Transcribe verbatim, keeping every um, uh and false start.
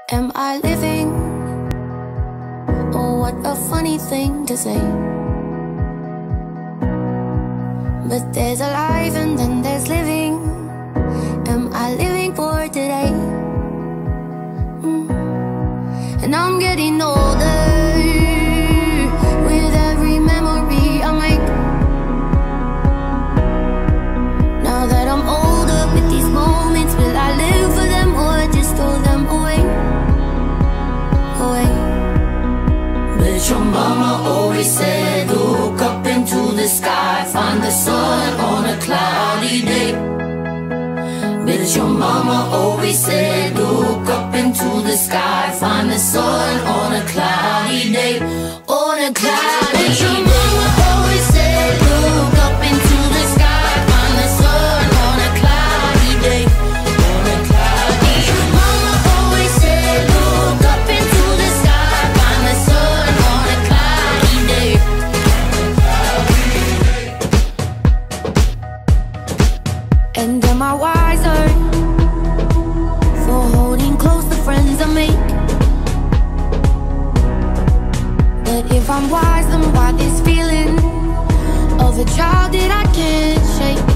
Am I living? Oh, what a funny thing to say. But there's alive and then there's living. Am I living for today? Mm. And I'm getting older with every memory I make. Now that I'm older with these moments, will I live for them or just throw them away? Away. But your mama always said, look up into the sky, find the sun on a cloudy day. But your mama always said, look up into the sky, find the sun on a cloudy day. On a cloudy day. Your mama always said, look up into the sky, find the sun on a cloudy day. On a cloudy day. Your mama always said, look up into the sky, find the sun on a cloudy day. And am I wiser for holding close the friends I make? But if I'm wise, then why this feeling of a child that I can't shake?